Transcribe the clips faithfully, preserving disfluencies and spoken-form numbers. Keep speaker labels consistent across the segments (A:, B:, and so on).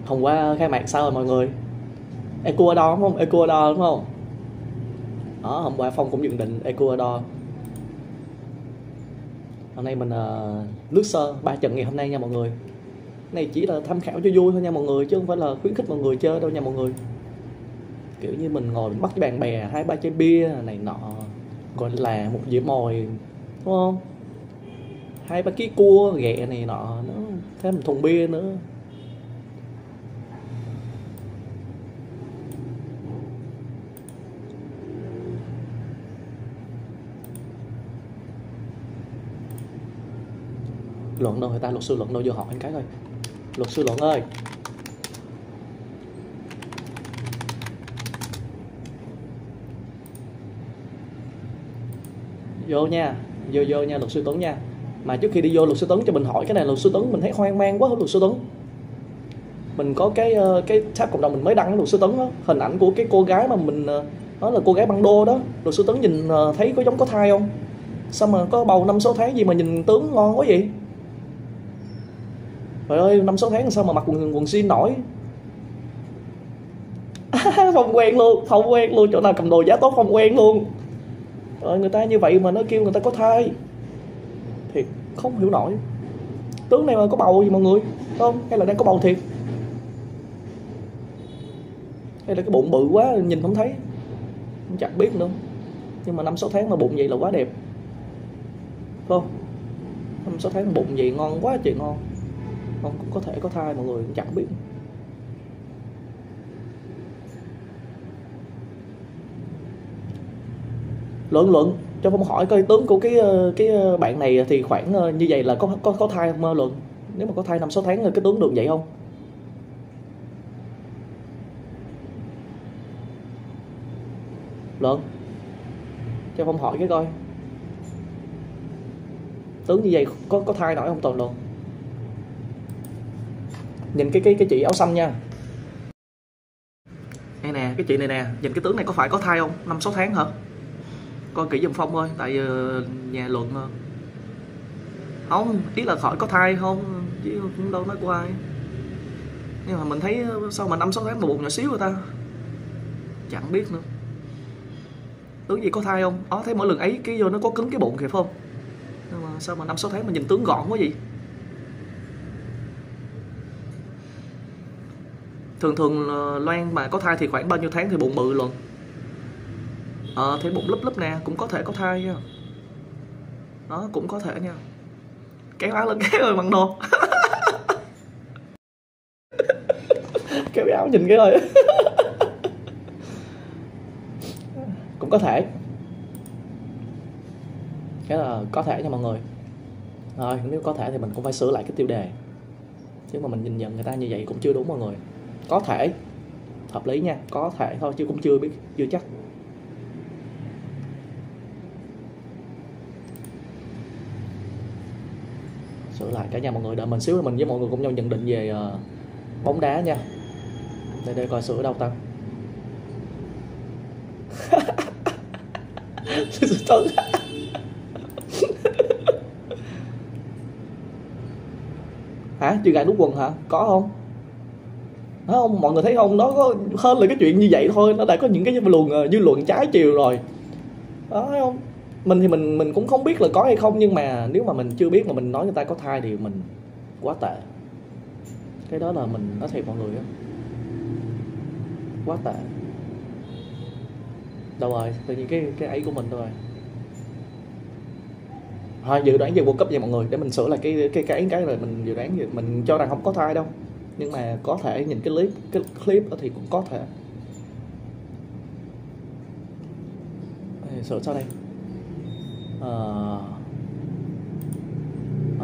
A: Hôm qua khai mạc sao rồi mọi người? Ecuador đúng không? Ecuador đúng không? Đó, hôm qua Phong cũng nhận định Ecuador. Hôm nay mình uh, lướt sơ ba trận ngày hôm nay nha mọi người. Cái này chỉ là tham khảo cho vui thôi nha mọi người, chứ không phải là khuyến khích mọi người chơi đâu nha mọi người. Kiểu như mình ngồi mình bắt với bạn bè hai ba chai bia này nọ, gọi là một dĩa mồi đúng không? Hai ba ký cua ghẹ này nọ, nó thêm một thùng bia nữa. Luận đâu người ta, luật sư Luận đâu, vô hỏi anh cái thôi. Luật sư Luận ơi, vô nha, vô vô nha luật sư Tuấn nha. Mà trước khi đi vô luật sư Tuấn cho mình hỏi cái này, luật sư Tuấn mình thấy hoang mang quá luật sư Tuấn. Mình có cái cái tab cộng đồng mình mới đăng luật sư Tuấn đó, hình ảnh của cái cô gái mà mình nói là cô gái băng đô đó. Luật sư Tuấn nhìn thấy có giống có thai không? Sao mà có bầu năm sáu tháng gì mà nhìn tướng ngon quá vậy? Trời ơi, năm sáu tháng sao mà mặc quần quần jean nổi. Không quen luôn, không quen luôn, chỗ nào cầm đồ giá tốt không quen luôn. Rồi người ta như vậy mà nó kêu người ta có thai, thiệt không hiểu nổi. Tướng này mà có bầu gì mọi người không, hay là đang có bầu thiệt, hay là cái bụng bự quá nhìn không thấy, chẳng biết nữa. Nhưng mà năm sáu tháng mà bụng vậy là quá đẹp, không? Năm sáu tháng bụng vậy ngon quá trời ngon. Không, cũng có thể có thai mọi người cũng chẳng biết. Luận luận cho Phong hỏi coi tướng của cái cái bạn này thì khoảng như vậy là có có có thai không Luận? Nếu mà có thai năm sáu tháng là cái tướng được vậy không? Luận cho Phong hỏi cái coi tướng như vậy có có thai nổi không toàn Luận? Nhìn cái cái cái chị áo xanh nha. Đây nè, cái chị này nè, nhìn cái tướng này có phải có thai không? Năm sáu tháng hả? Coi kỹ giùm Phong thôi, tại uh, nhà Luận uh. Không, ý là khỏi có thai không, chứ cũng đâu nói của ai. Nhưng mà mình thấy sao mà năm sáu tháng mà bụng nhỏ xíu người ta, chẳng biết nữa. Tướng gì có thai không? Đó, thấy mỗi lần ấy cái vô nó có cứng cái bụng kìa phải không? Nhưng mà sao mà năm sáu tháng mà nhìn tướng gọn quá vậy? Thường thường Loan mà có thai thì khoảng bao nhiêu tháng thì bụng bự Luận? Ờ, thấy bụng lúp lúp nè, cũng có thể có thai nha. Đó, cũng có thể nha. Kéo áo lên kéo rồi bằng đồ. Kéo áo nhìn cái rồi. Cũng có thể. Cái là có thể nha mọi người. Rồi, nếu có thể thì mình cũng phải sửa lại cái tiêu đề. Chứ mà mình nhìn nhận người ta như vậy cũng chưa đúng mọi người. Có thể, hợp lý nha, có thể thôi chứ cũng chưa biết, chưa chắc. Sửa lại cả nhà mọi người, đợi mình xíu là mình với mọi người cùng nhau nhận định về uh, bóng đá nha. Đây đây coi sửa đâu ta. Hả? Chưa gài nút quần hả? Có không? Đó không? Mọi người thấy không? Nó có hơn là cái chuyện như vậy thôi, nó đã có những cái luồng uh, dư luận trái chiều rồi. Đó thấy không? Mình thì mình mình cũng không biết là có hay không, nhưng mà nếu mà mình chưa biết mà mình nói người ta có thai thì mình quá tệ. Cái đó là mình nói thiệt mọi người á, quá tệ. Đâu rồi, tự nhiên cái cái ấy của mình thôi. Thôi dự đoán về World Cup nha mọi người, để mình sửa lại cái cái cái cái rồi mình dự đoán, mình cho rằng không có thai đâu, nhưng mà có thể nhìn cái clip cái clip thì cũng có thể. Sửa sau đây. Ờ... À...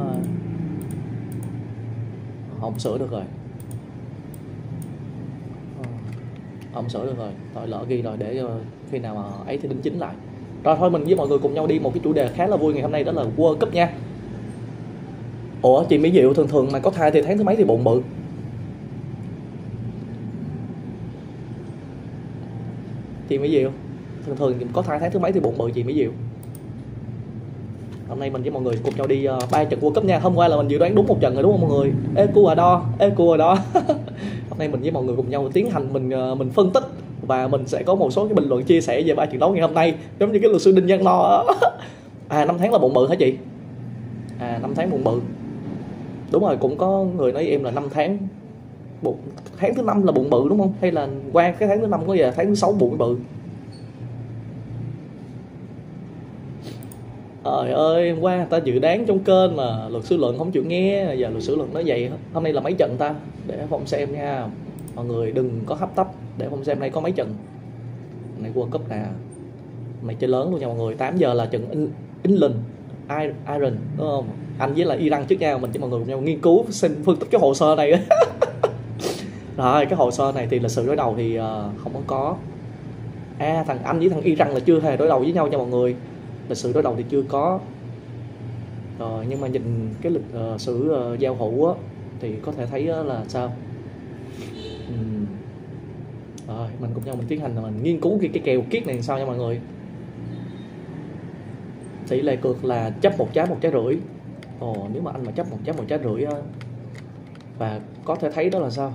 A: Không sửa được rồi. Không sửa được rồi, tội lỡ ghi rồi, để khi nào mà ấy thì đính chính lại. Rồi thôi mình với mọi người cùng nhau đi một cái chủ đề khá là vui ngày hôm nay, đó là World Cup nha. Ủa chị Mỹ Diệu, thường thường mà có thai thì tháng thứ mấy thì bụng bự? Chị Mỹ Diệu, thường thường có thai tháng thứ mấy thì bụng bự chị Mỹ Diệu? Hôm nay mình với mọi người cùng nhau đi ba uh, trận World Cup nha. Hôm qua là mình dự đoán đúng một trận rồi đúng không mọi người? Ecuador, Ecuador. hôm nay mình với mọi người cùng nhau tiến hành mình mình phân tích và mình sẽ có một số cái bình luận chia sẻ về ba trận đấu ngày hôm nay, giống như cái luật sư Đinh Văn Lo. À, năm tháng là bụng bự hả chị? À, năm tháng bụng bự. Đúng rồi, cũng có người nói em là năm tháng bụng, tháng thứ năm là bụng bự đúng không? Hay là qua cái tháng thứ năm có giờ tháng thứ sáu bụng bự? Trời ơi, hôm qua người ta dự đoán trong kênh mà luật sư Luận không chịu nghe, giờ luật sư Luận nói vậy. Hôm nay là mấy trận ta? Để Phong xem nha. Mọi người đừng có hấp tấp, để Phong xem nay có mấy trận. Này World Cup nè. Này chơi lớn luôn nha mọi người. Tám giờ là trận England, Ireland đúng không? Anh với là Iran trước nhau, mình cho mọi người cùng nhau nghiên cứu xin phân tích cái hồ sơ này. Rồi, cái hồ sơ này thì lịch sử đối đầu thì uh, không có có. À, thằng Anh với thằng Iran là chưa hề đối đầu với nhau nha mọi người. Lịch sử đối đầu thì chưa có. Rồi, nhưng mà nhìn cái lịch uh, sử uh, giao hữu á, thì có thể thấy uh, là sao? Uhm. Rồi, mình cùng nhau mình tiến hành là mình nghiên cứu cái, cái kèo kiết này làm sao nha mọi người. Tỷ lệ cược là chấp một trái một trái rưỡi. Ồ, nếu mà anh mà chấp một trái một trái rưỡi á, và có thể thấy đó là sao?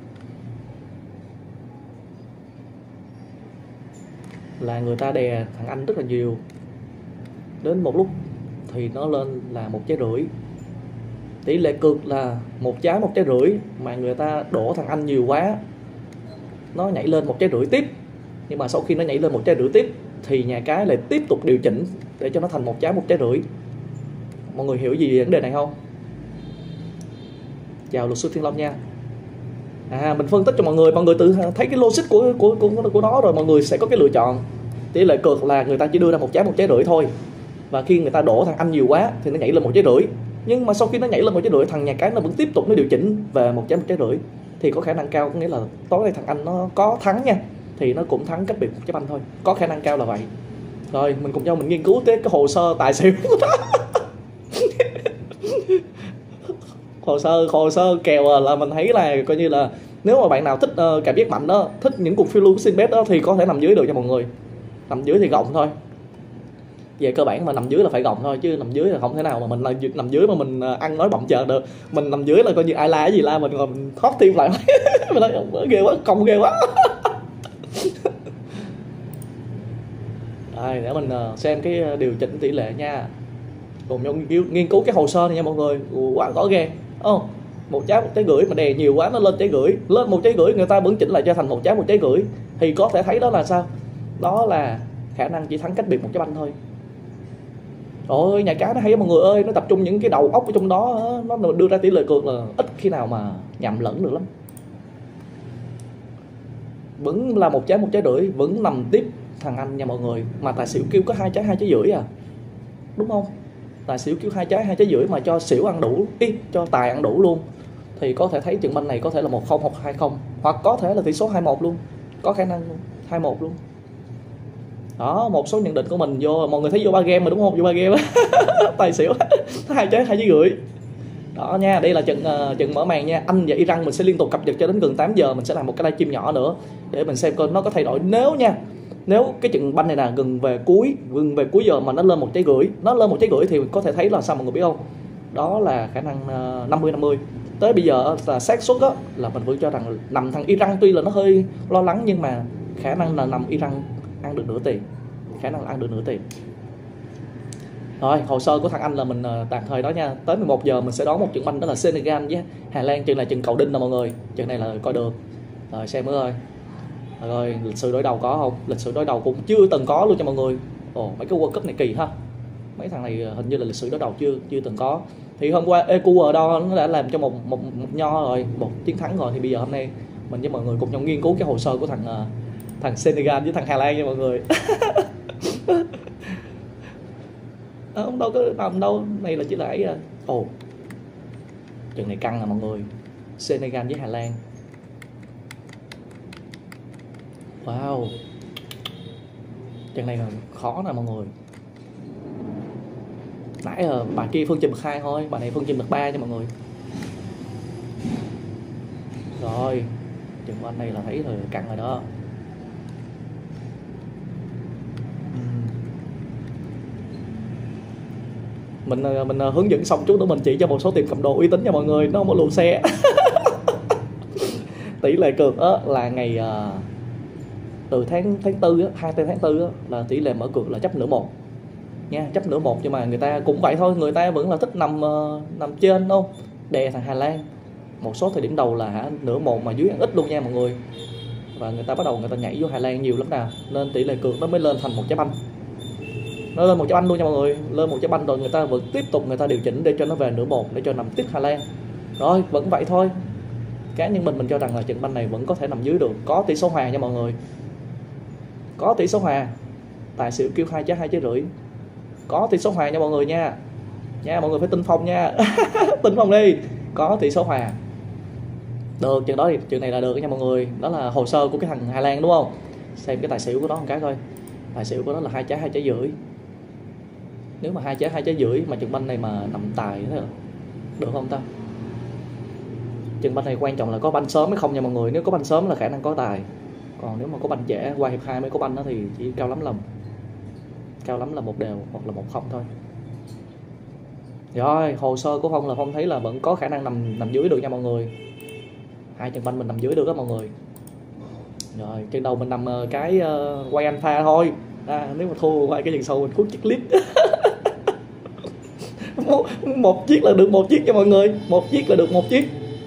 A: Là người ta đè thằng Anh rất là nhiều. Đến một lúc thì nó lên là một trái rưỡi. Tỷ lệ cược là một trái một trái rưỡi, mà người ta đổ thằng Anh nhiều quá, nó nhảy lên một trái rưỡi tiếp. Nhưng mà sau khi nó nhảy lên một trái rưỡi tiếp thì nhà cái lại tiếp tục điều chỉnh để cho nó thành một trái một trái rưỡi. Mọi người hiểu gì về vấn đề này không? Chào luật sư Thiên Long nha. À, mình phân tích cho mọi người, mọi người tự thấy cái logic của của của của nó rồi, mọi người sẽ có cái lựa chọn. Tỷ lệ cược là người ta chỉ đưa ra một trái một trái rưỡi thôi, và khi người ta đổ thằng Anh nhiều quá thì nó nhảy lên một trái rưỡi. Nhưng mà sau khi nó nhảy lên một trái rưỡi, thằng nhà cái nó vẫn tiếp tục nó điều chỉnh về một trái một trái rưỡi, thì có khả năng cao, có nghĩa là tối nay thằng Anh nó có thắng nha, thì nó cũng thắng cách biệt một trái banh thôi, có khả năng cao là vậy. Rồi mình cùng nhau mình nghiên cứu tới cái hồ sơ tài xỉu. hồ sơ hồ sơ kèo là mình thấy là coi như là nếu mà bạn nào thích uh, cảm giác mạnh đó, thích những cuộc phiêu lưu xin bet đó thì có thể nằm dưới được cho mọi người. Nằm dưới thì gọng thôi. Về cơ bản mà nằm dưới là phải gọng thôi, chứ nằm dưới là không thể nào mà mình là nằm dưới mà mình ăn nói bọng chờ được. Mình nằm dưới là coi như ai la cái gì la mình còn mình thoát tim lại. Mình nói ghê quá, công ghê quá. Đây, để mình xem cái điều chỉnh tỷ lệ nha. Cùng nhau nghiên cứu, nghiên cứu cái hồ sơ này nha mọi người. Quá rõ ghê. Oh, một trái một trái rưỡi mà đè nhiều quá nó lên trái rưỡi, lên một trái rưỡi người ta vẫn chỉnh lại cho thành một trái một trái rưỡi, thì có thể thấy đó là sao? Đó là khả năng chỉ thắng cách biệt một trái banh thôi. Ôi, nhà cái nó hay mọi người ơi, nó tập trung những cái đầu óc ở trong đó, nó đưa ra tỷ lệ cược là ít khi nào mà nhầm lẫn được lắm. Vẫn là một trái một trái rưỡi, vẫn nằm tiếp thằng Anh nha mọi người. Mà tài xỉu kêu có hai trái hai trái rưỡi à, đúng không? Tài xỉu kêu hai trái hai trái rưỡi mà cho xỉu ăn đủ, ý, cho tài ăn đủ luôn, thì có thể thấy trận banh này có thể là một không hoặc hai không, hoặc có thể là tỷ số hai một luôn, có khả năng luôn, hai một luôn. Đó, một số nhận định của mình vô, mọi người thấy vô ba game mà đúng không? Vô ba game. Tài xỉu hai trái hai trái rưỡi. Đó nha, đây là trận uh, trận mở màn nha. Anh và Iran mình sẽ liên tục cập nhật cho đến gần tám giờ, mình sẽ làm một cái livestream nhỏ nữa để mình xem coi nó có thay đổi. Nếu nha, nếu cái trận banh này là gần về cuối, gần về cuối giờ mà nó lên một trái rưỡi, nó lên một trái rưỡi thì có thể thấy là sao mọi người biết không? Đó là khả năng uh, năm mươi năm mươi. Tới bây giờ là xác suất đó là mình vẫn cho rằng nằm thằng Iran, tuy là nó hơi lo lắng nhưng mà khả năng là nằm Iran ăn được nửa tiền, khả năng là ăn được nửa tiền. Rồi, hồ sơ của thằng Anh là mình uh, tạm thời đó nha. Tới mười một giờ mình sẽ đón một trận banh đó là Senegal với Hà Lan. Trận này trận cầu đinh nè mọi người, trận này là coi được. Rồi xem nữa ơi. Rồi, lịch sử đối đầu có không? Lịch sử đối đầu cũng chưa từng có luôn cho mọi người. Ồ, mấy cái World Cup này kỳ ha. Mấy thằng này hình như là lịch sử đối đầu chưa chưa từng có. Thì hôm qua Ecuador nó đã làm cho một một, một nho rồi, một chiến thắng rồi, thì bây giờ hôm nay mình với mọi người cùng nhau nghiên cứu cái hồ sơ của thằng uh, thằng Senegal với thằng Hà Lan nha mọi người. À, không đâu có nằm đâu, này là chỉ là ấy à. Ồ, trận này căng à mọi người. Senegal với Hà Lan. Wow, trận này là khó nè mọi người. Nãy là bà kia phân trình bậc hai thôi, bà này phân trình bậc ba nha mọi người. Rồi, trận của anh này là thấy rồi, căng rồi đó. Mình mình hướng dẫn xong chút nữa mình chỉ cho một số tiệm cầm đồ uy tín nha mọi người, nó không có lùa xe. tỷ lệ cược á là ngày uh, từ tháng tháng tư á, hai tháng tư á, là tỷ lệ mở cược là chấp nửa một nha, chấp nửa một. Nhưng mà người ta cũng vậy thôi, người ta vẫn là thích nằm uh, nằm trên không, đè thằng Hà Lan. Một số thời điểm đầu là hả nửa một mà dưới ăn ít luôn nha mọi người, và người ta bắt đầu người ta nhảy vô Hà Lan nhiều lắm nào, nên tỷ lệ cược nó mới lên thành một trái banh, nó lên một trái banh luôn nha mọi người, lên một trái banh rồi người ta vẫn tiếp tục người ta điều chỉnh để cho nó về nửa một để cho nằm tiếp Hà Lan. Rồi vẫn vậy thôi, cá nhân mình mình cho rằng là trận banh này vẫn có thể nằm dưới được, có tỷ số hòa nha mọi người, có tỷ số hòa, tài xỉu kêu hai trái hai trái rưỡi, có tỷ số hòa nha mọi người nha, nha mọi người phải tin Phong nha. Tin Phong đi, có tỷ số hòa được, chuyện đó thì chuyện này là được nha mọi người. Đó là hồ sơ của cái thằng Hà Lan đúng không, xem cái tài xỉu của nó một cái thôi, tài xỉu của nó là hai trái hai trái rưỡi. Nếu mà hai trái hai trái rưỡi mà trận banh này mà nằm tài thế được không ta? Trận banh này quan trọng là có banh sớm hay không nha mọi người, nếu có banh sớm là khả năng có tài, còn nếu mà có banh trễ qua hiệp hai mới có banh đó thì chỉ cao lắm là cao lắm là một đều hoặc là một không thôi. Rồi hồ sơ của Phong là Phong thấy là vẫn có khả năng nằm nằm dưới được nha mọi người, hai trận banh mình nằm dưới được đó mọi người. Rồi trận đầu mình nằm cái uh, quay alpha thôi, à, nếu mà thua quay cái trận sau mình cút chiếc clip. một, một chiếc là được một chiếc nha mọi người, một chiếc là được một chiếc.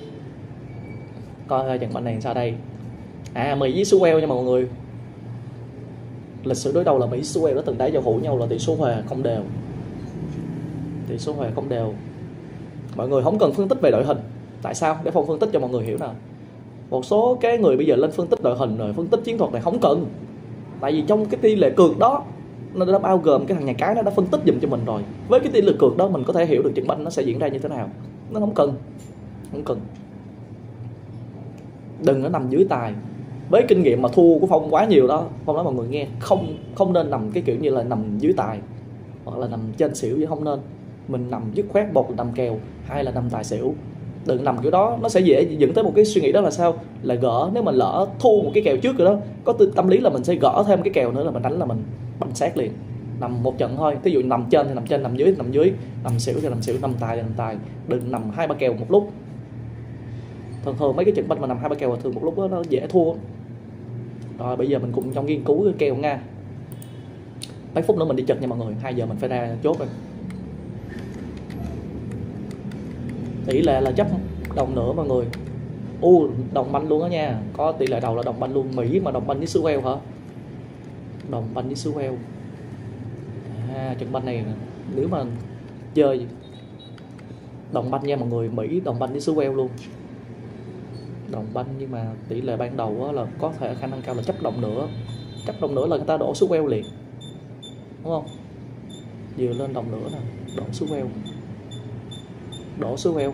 A: Coi trận banh này sao đây. À Mỹ với Suez nha mọi người, lịch sử đối đầu là Mỹ Suez đã từng đá giao hữu nhau là tỷ số hòa không đều, tỷ số hòa không đều. Mọi người không cần phân tích về đội hình, tại sao? Để Phong phân tích cho mọi người hiểu nào. Một số cái người bây giờ lên phân tích đội hình rồi phân tích chiến thuật này không cần, tại vì trong cái tỷ lệ cược đó nó đã bao gồm cái thằng nhà cái nó đã phân tích giùm cho mình rồi. Với cái tỷ lệ cược đó mình có thể hiểu được trận banh nó sẽ diễn ra như thế nào, nó không cần, không cần. Đừng có nằm dưới tài. Với kinh nghiệm mà thua của Phong quá nhiều đó, Phong nói mọi người nghe, không không nên nằm cái kiểu như là nằm dưới tài hoặc là nằm trên xỉu, chứ không nên. Mình nằm dứt khoát, một là nằm kèo, hai là nằm tài xỉu. Đừng nằm kiểu đó, nó sẽ dễ dẫn tới một cái suy nghĩ đó là sao, là gỡ. Nếu mà lỡ thua một cái kèo trước rồi đó, có tâm lý là mình sẽ gỡ thêm cái kèo nữa là mình đánh là mình banh sát liền. Nằm một trận thôi, ví dụ nằm trên thì nằm trên, nằm dưới thì nằm dưới, nằm xỉu thì nằm xỉu, nằm tài thì nằm tài. Đừng nằm hai ba kèo một lúc. Thường thường mấy cái trận banh mà nằm hai ba kèo thường một lúc đó nó dễ thua. Rồi bây giờ mình cùng trong nghiên cứu cái kèo nha. Mấy phút nữa mình đi chật nha mọi người, hai giờ mình phải ra chốt rồi. Tỷ lệ là chấp đồng nữa mọi người. U đồng banh luôn đó nha, có tỷ lệ đầu là đồng banh luôn. Mỹ mà đồng banh với Suez hả? Đồng banh với Suez. À, trận banh này nếu mà chơi đồng banh nha mọi người, Mỹ đồng banh với Suez luôn. Đồng banh nhưng mà tỷ lệ ban đầu là có thể khả năng cao là chấp đồng nữa. Chấp đồng nữa là người ta đổ Suez liền, đúng không? Vừa lên đồng nữa nè, đổ Suez, đổ Suez,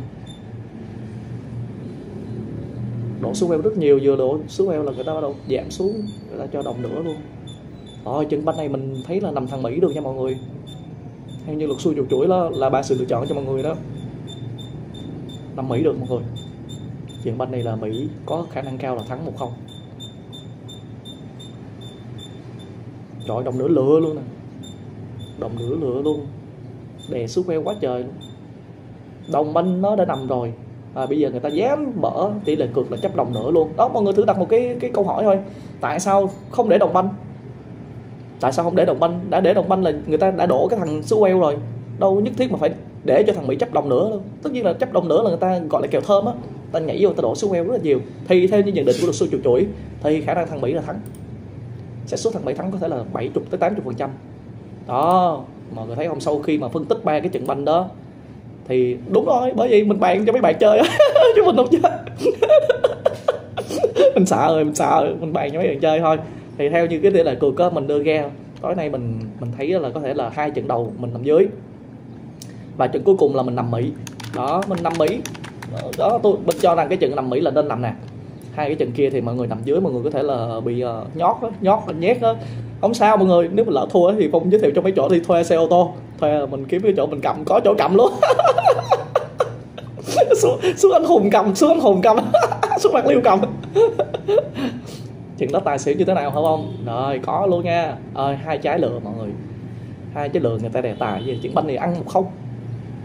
A: đổ Suez rất nhiều, vừa đổ Suez là người ta bắt đầu giảm xuống, người ta cho đồng nữa luôn. Rồi trận banh này mình thấy là nằm thằng Mỹ được nha mọi người, theo như luật xuôi chuột chuỗi đó là ba sự lựa chọn cho mọi người đó, nằm Mỹ được mọi người. Trận banh này là Mỹ có khả năng cao là thắng một không. Trời, đồng nửa lựa luôn nè, đồng nửa lựa luôn, đè Suez quá trời luôn. Đồng banh nó đã nằm rồi, à, bây giờ người ta dám mở tỷ lệ cược là chấp đồng nữa luôn. Đó mọi người thử đặt một cái cái câu hỏi thôi, tại sao không để đồng banh? Tại sao không để đồng banh? Đã để đồng banh là người ta đã đổ cái thằng Suez rồi, đâu nhất thiết mà phải để cho thằng Mỹ chấp đồng nữa đâu. Tất nhiên là chấp đồng nữa là người ta gọi là kèo thơm á, ta nhảy vô ta đổ Suez rất là nhiều. Thì theo như nhận định của luật sư chuột chuỗi thì khả năng thằng Mỹ là thắng, xác suất thằng Mỹ thắng có thể là bảy mươi tới tám mươi phần trăm. Đó, mọi người thấy không? Sau khi mà phân tích ba cái trận banh đó thì đúng rồi, bởi vì mình bàn cho mấy bạn chơi chứ mình không chơi. Mình sợ rồi, mình sợ rồi, mình bàn cho mấy bạn chơi thôi. Thì theo như cái tỷ lệ cược mình đưa ra tối nay, mình mình thấy là có thể là hai trận đầu mình nằm dưới và trận cuối cùng là mình nằm Mỹ. Đó, mình nằm Mỹ đó, tôi mình cho rằng cái trận nằm Mỹ là nên nằm nè. Hai cái trận kia thì mọi người nằm dưới, mọi người có thể là bị uh, nhót đó, nhót nhét đó. Không sao mọi người, nếu mình lỡ thua thì Phong giới thiệu cho mấy chỗ đi thuê xe ô tô, thuê mình kiếm cái chỗ mình cầm, có chỗ cầm luôn. xuống, xuống anh Hùng cầm, xuống anh Hùng cầm, xuống Bạc Liêu cầm. Chuyện đó tài xỉu như thế nào hả không? Rồi có luôn nha. Ơi hai trái lựa mọi người, hai trái lựa người ta đè tài gì chuyện banh này ăn một không.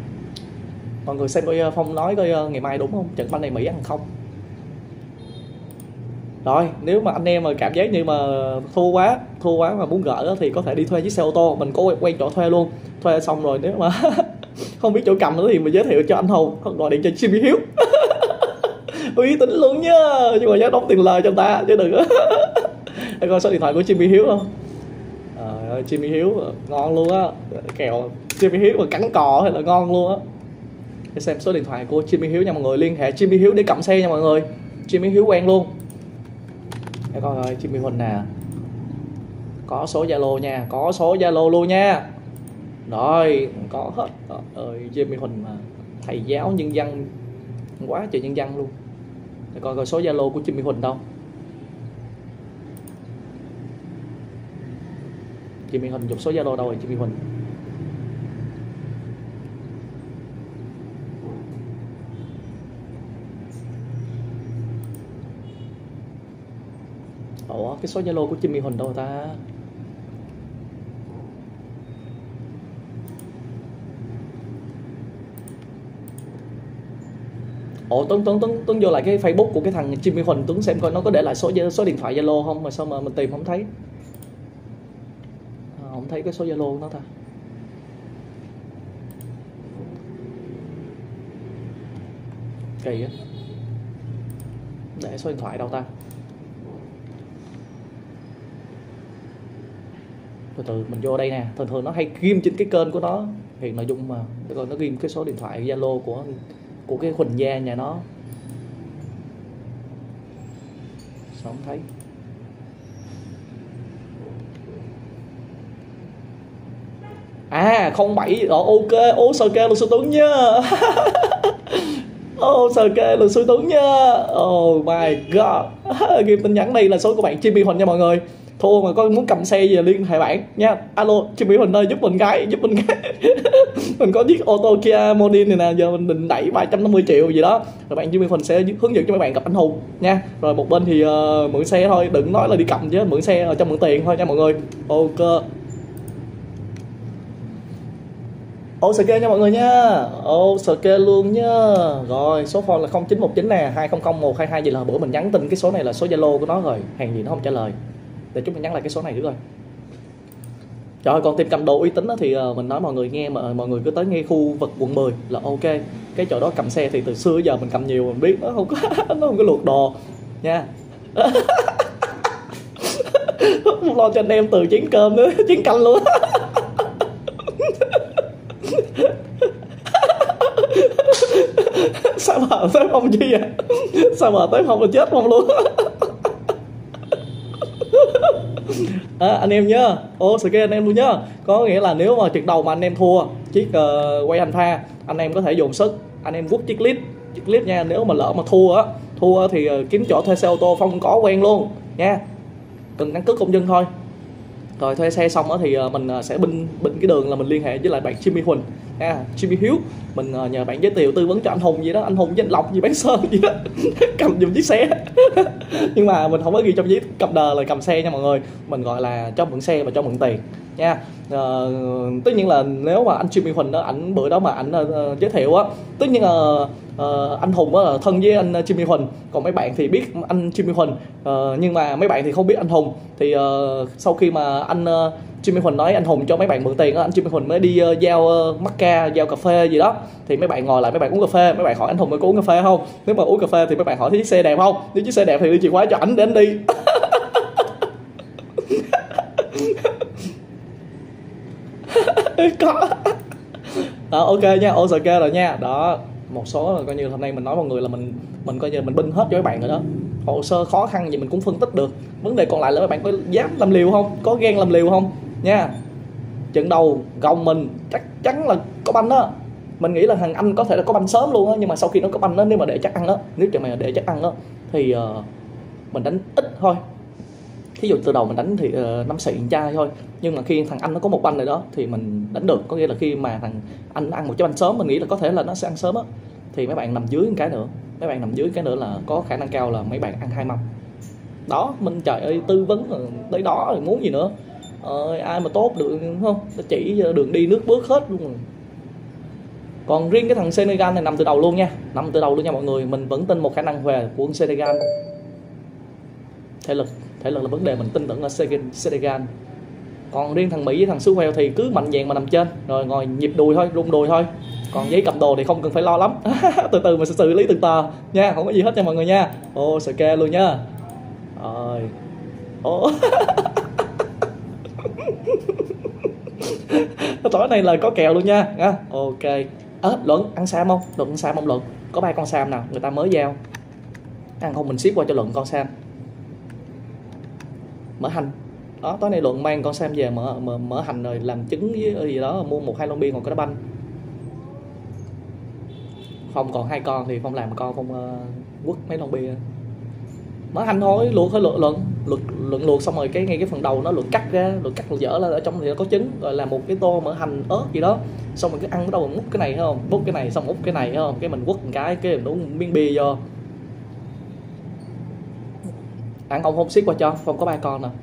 A: Mọi người xem coi Phong nói coi ngày mai đúng không? Trận banh này Mỹ ăn không. Rồi nếu mà anh em mà cảm giác như mà thua quá thua quá mà muốn gỡ thì có thể đi thuê chiếc xe ô tô, mình có quen chỗ thuê luôn. Thuê xong rồi nếu mà không biết chỗ cầm nữa thì mình giới thiệu cho anh Hùng hoặc gọi điện cho Jimmy Hiếu. Uy tín luôn nhá, nhưng mà nhớ đóng tiền lời cho người ta chứ đừng có. Để coi số điện thoại của Jimmy Hiếu không. Trời ơi, Jimmy Hiếu ngon luôn á, kèo Jimmy Hiếu mà cắn cò hay là ngon luôn á. Để xem số điện thoại của Jimmy Hiếu nha mọi người, liên hệ Jimmy Hiếu để cầm xe nha mọi người. Jimmy Hiếu quen luôn. Để coi rồi Jimmy Huỳnh nè, có số Zalo nha, có số Zalo luôn nha. Rồi có hết. Trời ơi Jimmy Huỳnh mà thầy giáo nhân văn quá trời nhân văn luôn. Để coi coi số Zalo của Jimmy Huỳnh đâu. Jimmy Huỳnh dùng số Zalo đâu rồi Jimmy Huỳnh? Ủa cái số Zalo của Jimmy Huỳnh đâu ta? Ồ Tuấn Tuấn Tuấn Tuấn vô lại cái Facebook của cái thằng Jimmy Huỳnh, Tuấn xem coi nó có để lại số số điện thoại Zalo không, mà sao mà mình tìm không thấy. À, không thấy cái số Zalo của nó ta. Kỳ á. Để số điện thoại đâu ta? Từ từ mình vô đây nè, thường thường nó hay ghim trên cái kênh của nó hiện nội dung mà, để coi nó ghim cái số điện thoại Zalo của của cái Huỳnh gia nhà nó. Sao không thấy? À không bảy rồi, ok. Ô sao kê là số Tuấn nhá. Ô sao kê là số Tuấn nhá. Oh my god. Ghim tin nhắn đây là số của bạn Jimmy Huỳnh nha mọi người. Thua mà có muốn cầm xe gì liên hệ bạn nha. Alo Jimmy Huỳnh ơi, giúp mình cái, giúp mình cái. Mình có chiếc ô tô Kia Morning này nè, giờ mình định đẩy ba trăm năm mươi triệu gì đó. Rồi bạn Jimmy Huỳnh sẽ hướng dẫn cho mấy bạn gặp anh Hùng nha. Rồi một bên thì uh, mượn xe thôi, đừng nói là đi cầm chứ, mượn xe cho mượn tiền thôi nha mọi người. Ok. Ô sờ kê nha mọi người nha. Ô sờ kê luôn nha. Rồi số phone là không chín một chín nè, hai không không một hai hai gì là bữa mình nhắn tin cái số này là số Zalo của nó rồi, hàng gì nó không trả lời. Để chúng mình nhắn lại cái số này nữa rồi. Trời ơi, còn tìm cầm đồ uy tín thì mình nói mọi người nghe, mà mọi người cứ tới ngay khu vực quận mười là ok. Cái chỗ đó cầm xe thì từ xưa giờ mình cầm nhiều, mình biết nó không có nó không có luộc đồ nha. Không lo cho anh em từ chén cơm nữa, chén canh luôn. Sao mà tới không chi vậy? Sao mà tới không là chết không luôn. À, anh em nhá, ô sờ kê anh em luôn nhá. Có nghĩa là nếu mà trận đầu mà anh em thua chiếc uh, quay hành pha, anh em có thể dồn sức, anh em quất chiếc clip, chiếc clip nha. Nếu mà lỡ mà thua á, thua thì uh, kiếm chỗ thuê xe ô tô không có quen luôn nha, cần căn cước công dân thôi. Rồi thuê xe xong đó thì uh, mình uh, sẽ binh binh cái đường là mình liên hệ với lại bạn Jimmy Huỳnh nha, Jimmy Hiếu. Mình uh, nhờ bạn giới thiệu tư vấn cho anh Hùng gì đó, anh Hùng với anh Lộc gì bán sơn gì đó. Cầm giùm chiếc xe. Nhưng mà mình không có ghi trong giấy cầm đờ là cầm xe nha mọi người, mình gọi là cho mượn xe và cho mượn tiền nha. Uh, tất nhiên là nếu mà anh Jimmy Huỳnh đó, ảnh bữa đó mà ảnh uh, giới thiệu á, tất nhiên là uh, anh Hùng á thân với anh Jimmy Huỳnh, còn mấy bạn thì biết anh Jimmy Huỳnh, uh, nhưng mà mấy bạn thì không biết anh Hùng. Thì uh, sau khi mà anh uh, Jimmy Huỳnh nói anh Hùng cho mấy bạn mượn tiền á, anh Jimmy Huỳnh mới đi uh, giao uh, macca, giao cà phê gì đó. Thì mấy bạn ngồi lại, mấy bạn uống cà phê, mấy bạn hỏi anh Hùng có uống cà phê không. Nếu mà uống cà phê thì mấy bạn hỏi chiếc xe đẹp không, nếu chiếc xe đẹp thì đưa chìa khóa cho ảnh để anh đi. Có. Đó, ok nha, ô sờ kê rồi nha. Đó, một số là coi như hôm nay mình nói mọi người là mình mình coi như mình binh hết cho các bạn rồi đó. Hồ sơ khó khăn gì mình cũng phân tích được. Vấn đề còn lại là các bạn có dám làm liều không, có ghen làm liều không nha. Trận đầu gồng mình chắc chắn là có banh đó. Mình nghĩ là thằng anh có thể là có banh sớm luôn á, nhưng mà sau khi nó có banh đó, nếu mà để chắc ăn đó, nếu trận này để chắc ăn đó thì uh, mình đánh ít thôi. Thí dụ từ đầu mình đánh thì uh, năm xị chai thôi, nhưng mà khi thằng anh nó có một banh rồi đó thì mình đánh được. Có nghĩa là khi mà thằng anh ăn một trái banh sớm, mình nghĩ là có thể là nó sẽ ăn sớm á, thì mấy bạn nằm dưới một cái nữa, mấy bạn nằm dưới cái nữa là có khả năng cao là mấy bạn ăn hai mâm đó. Mình trời ơi tư vấn tới đó rồi muốn gì nữa. Ờ, ai mà tốt được không, nó chỉ đường đi nước bước hết luôn. Còn riêng cái thằng Senegal này nằm từ đầu luôn nha, nằm từ đầu luôn nha mọi người. Mình vẫn tin một khả năng về của Senegal. thể lực thể lực là vấn đề, mình tin tưởng ở Senegal. Còn riêng thằng Mỹ với thằng Suez thì cứ mạnh dạn mà nằm trên rồi ngồi nhịp đùi thôi, rung đùi thôi. Còn giấy cầm đồ thì không cần phải lo lắm. Từ từ mình sẽ xử lý từ tờ nha, không có gì hết nha mọi người nha. Ô sờ kê luôn nha. Rồi. Ô. Tối nay là có kèo luôn nha. Nha. Ok. Ớ à, Luận ăn sam không? Luận ăn sam không Luận? Có ba con sam nào người ta mới giao. Ăn không mình ship qua cho Luận con sam. Mỡ hành. Đó, tối nay Luận mang con sam về mở mở, mở hành rồi làm trứng với gì đó, mua một hai lon bia còn có đá banh. Phong còn hai con thì Phong làm con Phong uh, quất mấy lon bia. Mở hành thôi, luộc thôi, luộc luận luộc luộc luộc xong rồi cái ngay cái phần đầu nó luộc cắt ra, luộc cắt luộc dở là ở trong thì nó có trứng, rồi làm một cái tô mỡ hành ớt gì đó, xong rồi cứ ăn bắt đầu múc cái này thấy không, múc cái này xong múc cái này thấy không, cái mình quất một cái cái mình uống miếng bia vô. Ăn không không ship qua cho Phong có ba con nè.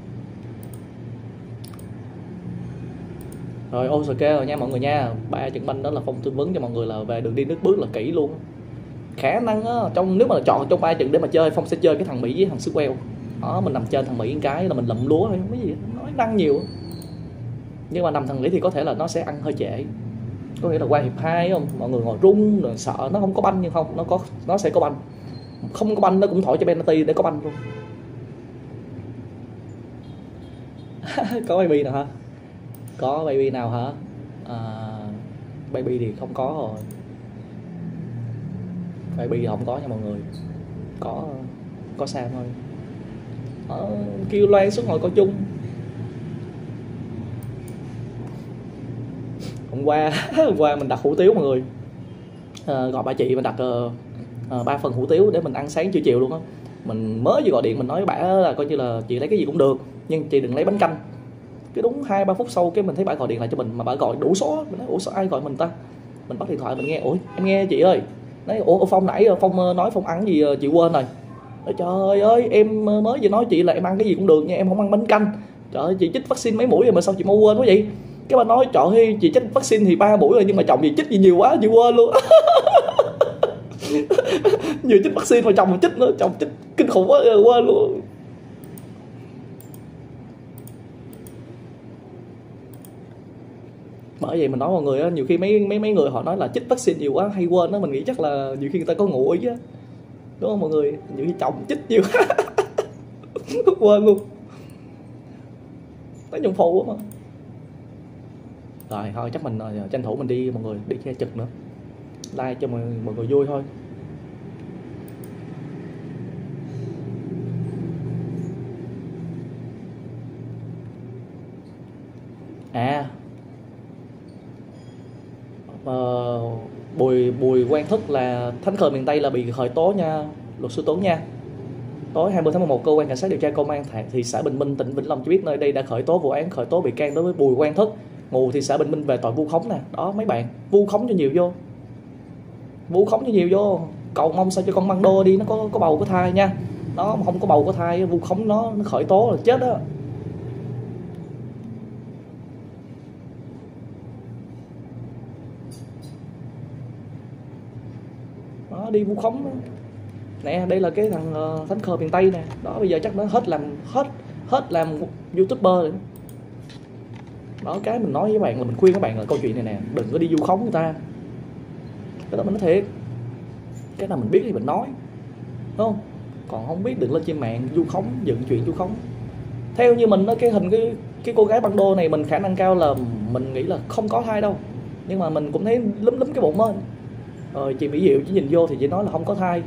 A: Rồi ok rồi nha mọi người nha. Ba trận banh đó là Phong tư vấn cho mọi người là về đường đi nước bước là kỹ luôn. Khả năng á, trong nếu mà chọn trong ba trận để mà chơi, Phong sẽ chơi cái thằng Mỹ với thằng Suez. Đó, mình nằm trên thằng Mỹ cái là mình lụm lúa thôi, không có gì nói năng nhiều. Nhưng mà nằm thằng Mỹ thì có thể là nó sẽ ăn hơi trễ. Có nghĩa là qua hiệp hai không, mọi người ngồi rung rồi sợ nó không có banh, nhưng không, nó có nó sẽ có banh. Không có banh nó cũng thổi cho penalty để có banh luôn. Có baby nào hả? Có baby nào hả? À, baby thì không có rồi. Baby không có nha mọi người. Có có Sam thôi. Ờ, kêu Loan xuống ngồi coi chung. Hôm qua hôm qua mình đặt hủ tiếu mọi người. À, gọi bà chị mình đặt uh, ba phần hủ tiếu để mình ăn sáng trưa chiều luôn á. Mình mới vừa gọi điện mình nói với bà là coi như là chị lấy cái gì cũng được, nhưng chị đừng lấy bánh canh. Cái đúng hai ba phút sau cái mình thấy bà gọi điện lại cho mình, mà bà gọi đủ số. Mình nói ủa sao ai gọi mình ta? Mình bắt điện thoại mình nghe, ủa em nghe chị ơi. Nói ủa Phong nãy Phong nói Phong ăn gì chị quên rồi. Nói, trời ơi em mới vừa nói chị là em ăn cái gì cũng được nha, em không ăn bánh canh. Trời ơi chị chích vaccine mấy mũi rồi mà sao chị mau quên quá vậy? Cái bà nói trời ơi chị chích vaccine thì ba mũi rồi, nhưng mà chồng chị chích gì nhiều quá chị quên luôn. Vừa chích vaccine mà chồng chích nữa, chồng chích kinh khủng quá quên luôn. Bởi vậy mình nói mọi người á, nhiều khi mấy mấy mấy người họ nói là chích vaccine nhiều quá hay quên đó, mình nghĩ chắc là nhiều khi người ta có ngủ ý á, đúng không mọi người? Nhiều khi chồng chích nhiều quên luôn, nói nhung phụ mà. Rồi thôi chắc mình tranh thủ mình đi mọi người, đi che trực nữa, like cho mọi, mọi người vui thôi. À Uh, Bùi Bùi Quang Thức là thánh cờ miền Tây là bị khởi tố nha luật sư Tuấn nha. Tối hai mươi tháng mười một, cơ quan cảnh sát điều tra công an thị xã Bình Minh tỉnh Vĩnh Long cho biết nơi đây đã khởi tố vụ án khởi tố bị can đối với Bùi Quang Thức, ngụ thị xã Bình Minh về tội vu khống nè. Đó mấy bạn, vu khống cho nhiều vô, vu khống cho nhiều vô, cầu mong sao cho con Măng Đô đi nó có có bầu có thai nha. Nó mà không có bầu có thai, vu khống nó, nó khởi tố là chết đó. Đó, đi vu khống đó. Nè đây là cái thằng uh, thánh cờ miền Tây nè. Đó bây giờ chắc nó hết làm hết hết làm YouTuber rồi. Đó cái mình nói với bạn là mình khuyên các bạn là câu chuyện này nè, đừng có đi vu khống người ta. Cái đó mình nói thiệt, cái nào mình biết thì mình nói, đúng không? Còn không biết đừng lên trên mạng vu khống, dựng chuyện vu khống. Theo như mình đó, cái hình cái cái cô gái Băng Đô này mình khả năng cao là mình nghĩ là không có thai đâu, nhưng mà mình cũng thấy lúm lúm cái bụng á. Rồi chị Mỹ Diệu chỉ nhìn vô thì chị nói là không có thai,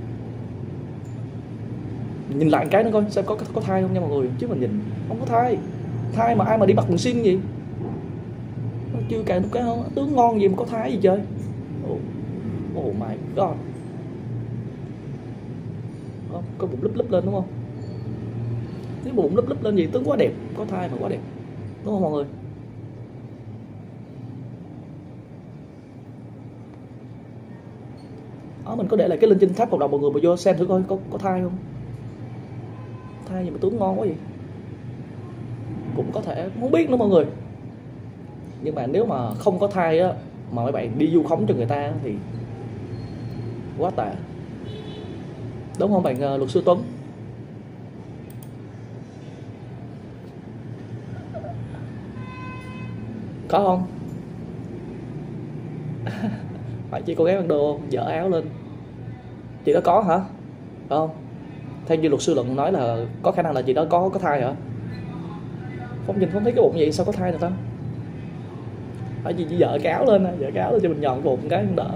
A: nhìn lại cái nó coi xem có có thai không nha mọi người, chứ mình nhìn không có thai. Thai mà ai mà đi mặc quần xin gì, nó chưa càng một cái không tướng ngon gì mà có thai gì chơi. Oh, oh my god. Đó, có bụng lúp lúp lên đúng không? Cái bụng lúp lúp lên gì tướng quá đẹp, có thai mà quá đẹp, đúng không mọi người? Đó, mình có để lại cái link trên tab cộng đồng mọi người mà vô xem thử coi có có thai không. Thai gì mà tướng ngon quá vậy, cũng có thể không biết nữa mọi người. Nhưng mà nếu mà không có thai á mà mấy bạn đi vu khống cho người ta thì quá tệ, đúng không bạn uh, luật sư Tuấn? Có không? Phải chỉ cô gái băng đô dở áo lên. Chị đó có hả? Phải không? Theo như luật sư Luận nói là có khả năng là chị đó có có thai hả? Phong nhìn không thấy cái bụng vậy sao có thai được ta? Phải gì chỉ dở cái áo lên, dở cái áo lên cho mình nhòn cái bụng cái không đỡ.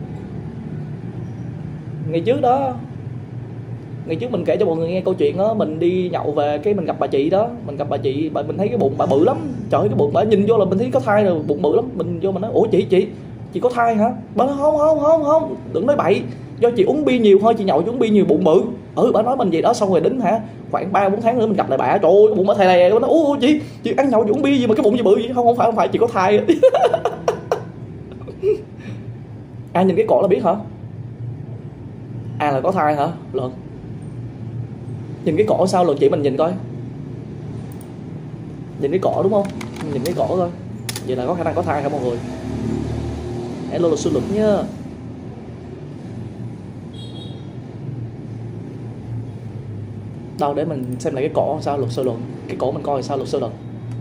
A: Ngày trước đó, ngày trước mình kể cho mọi người nghe câu chuyện đó, mình đi nhậu về cái mình gặp bà chị đó, mình gặp bà chị, bà mình thấy cái bụng bà bự lắm, trời ơi cái bụng bà nhìn vô là mình thấy có thai rồi, bụng bự lắm, mình vô mình nói ủa chị chị chị có thai hả? Bà nói không không không không, đừng nói bậy, do chị uống bia nhiều thôi, chị nhậu chị uống bia nhiều bụng bự. Ừ bà nói mình vậy đó, xong rồi đính hả, khoảng ba bốn tháng nữa mình gặp lại bà, trời ơi bụng bà thầy này, nó nói ủa chị chị ăn nhậu chị uống bia gì mà cái bụng gì bự vậy? Không không phải không phải chị có thai. Ai nhìn cái cổ là biết hả? À là có thai hả? Luận nhìn cái cổ sao Luận chị mình nhìn coi, nhìn cái cổ đúng không? Nhìn cái cổ thôi, vậy là có khả năng có thai hả mọi người? Hello luật sư Luận nhá. Đâu để mình xem lại cái cổ sao luật sư Luận, cái cổ mình coi sao luật sư Luận.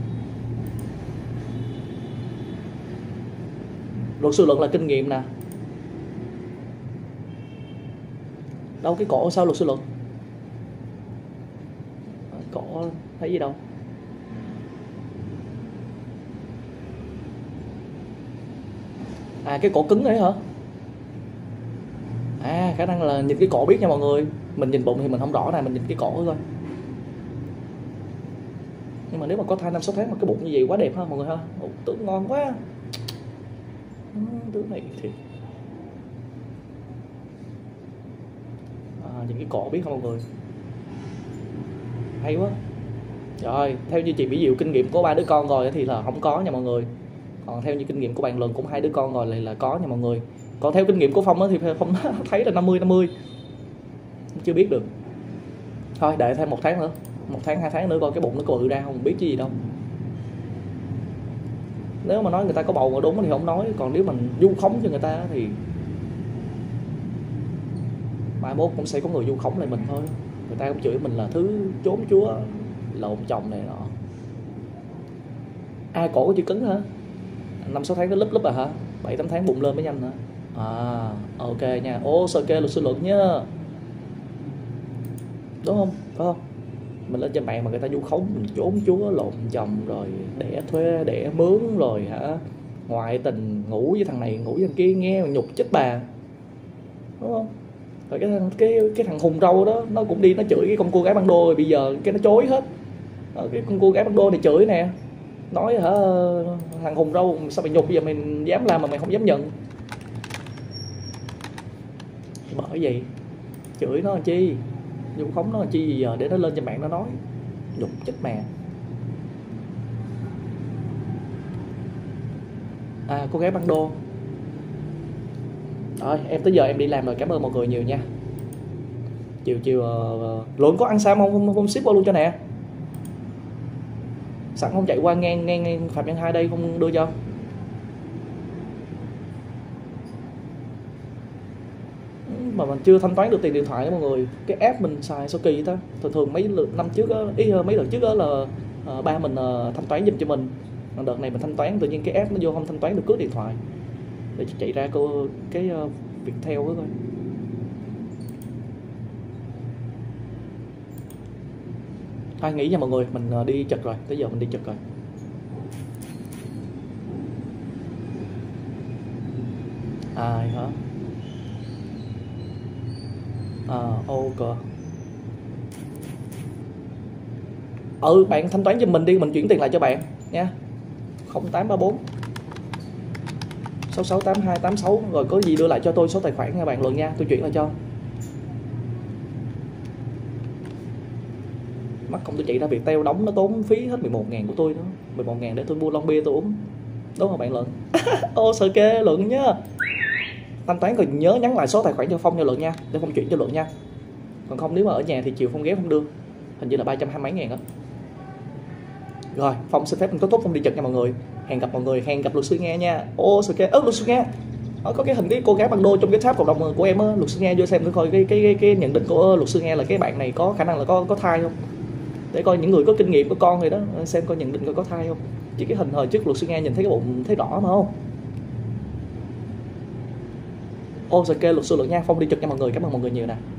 A: Luật sư Luận là kinh nghiệm nè. Đâu cái cổ sao luật sư Luận? Cổ thấy gì đâu? À cái cổ cứng đấy hả? À khả năng là nhìn cái cổ biết nha mọi người. Mình nhìn bụng thì mình không rõ này, mình nhìn cái cổ thôi. Nhưng mà nếu mà có thai năm sáu tháng mà cái bụng như vậy quá đẹp ha mọi người ha. Ủa, tưởng ngon quá. Ừ, tướng này thì à, nhìn cái cổ biết không mọi người? Hay quá. Rồi, theo như chị Mỹ Diệu kinh nghiệm có ba đứa con rồi thì là không có nha mọi người. Còn theo như kinh nghiệm của bạn Luận cũng hai đứa con rồi lại là có nha mọi người. Còn theo kinh nghiệm của Phong thì Phong thấy là năm mươi năm mươi. Chưa biết được. Thôi đợi thêm một tháng nữa, một tháng hai tháng nữa coi cái bụng nó có bự ra không biết chứ gì đâu. Nếu mà nói người ta có bầu mà đúng thì không nói, còn nếu mình vu khống cho người ta thì mai mốt cũng sẽ có người vu khống lại mình thôi. Người ta cũng chửi mình là thứ trốn chúa, lộn chồng này nọ. À cổ có chữ cứng hả? Năm sáu tháng nó lúp lúp à hả? Bảy tám tháng bụng lên mới nhanh hả? À ok nha. Ô ok luật sư Luận nhá. Đúng không? Phải không? Mình lên trên mạng mà người ta vu khống, mình trốn chúa, lộn chồng rồi đẻ thuê, đẻ mướn rồi hả? Ngoại tình, ngủ với thằng này, ngủ với thằng kia, nghe nhục chết bà. Đúng không? Rồi cái thằng cái cái thằng Hùng Râu đó nó cũng đi nó chửi cái con cô gái băng đô, rồi bây giờ cái nó chối hết. Rồi cái con cô gái băng đô này chửi nè. Nói hả thằng Hùng Râu sao mày nhục, bây giờ mày dám làm mà mày không dám nhận. Bởi vậy chửi nó làm chi, vu khống nó làm chi giờ để nó lên trên mạng nó nói, nhục chết mẹ. À cô gái băng đô. Rồi em tới giờ em đi làm rồi, cảm ơn mọi người nhiều nha. Chiều chiều uh, Luận có ăn sao không, không, không ship qua luôn cho nè. Sẵn không chạy qua ngang ngang, ngang Phạm Nhân hai đây không đưa cho. Mà mình chưa thanh toán được tiền điện thoại đó mọi người. Cái app mình xài sao kỳ vậy ta? Thường thường mấy lần năm trước đó, ý mấy lần trước đó là uh, ba mình uh, thanh toán giùm cho mình. Còn đợt này mình thanh toán tự nhiên cái app nó vô không thanh toán được cước điện thoại. Để chạy ra cô cái uh, việc theo đó coi. Thôi nghỉ nha mọi người, mình uh, đi chật rồi, tới giờ mình đi chật rồi. Ai hả? À, ok. Ừ, bạn thanh toán cho mình đi, mình chuyển tiền lại cho bạn nha. không tám ba bốn sáu sáu tám hai tám sáu, rồi có gì đưa lại cho tôi số tài khoản nha bạn Luận nha, tôi chuyển lại cho. Mắc công tôi chạy ra Viettel đóng nó tốn phí hết mười một ngàn của tôi đó. mười một ngàn để tôi mua lon bia tôi uống. Đúng không bạn Luận? Ô sợ kê Luận nhá. Thanh toán còn nhớ nhắn lại số tài khoản cho Phong cho Luận nha, để Phong chuyển cho Luận nha. Còn không nếu mà ở nhà thì chiều Phong ghé Phong đưa. Hình như là ba trăm hai mươi mấy ngàn đó. Rồi Phong xin phép mình có tốt Phong đi chật nha mọi người. Hẹn gặp mọi người, hẹn gặp luật sư nghe nha. Ô sợ kê, ơ luật sư nghe. Đó, có cái hình cái cô gái băng đô trong cái tab cộng đồng của em á, luật sư nghe vô xem thử coi cái cái cái, cái nhận định của luật sư nghe là cái bạn này có khả năng là có có thai không. để coi những người có kinh nghiệm có con rồi đó, xem coi nhận định coi có thai không. Chỉ cái hình hồi trước luật sư nghe nhìn thấy cái bụng thấy rõ mà không. Ô rồi kêu luật sư Lượng Nha, Phong đi trực cho mọi người, cảm ơn mọi người nhiều nè.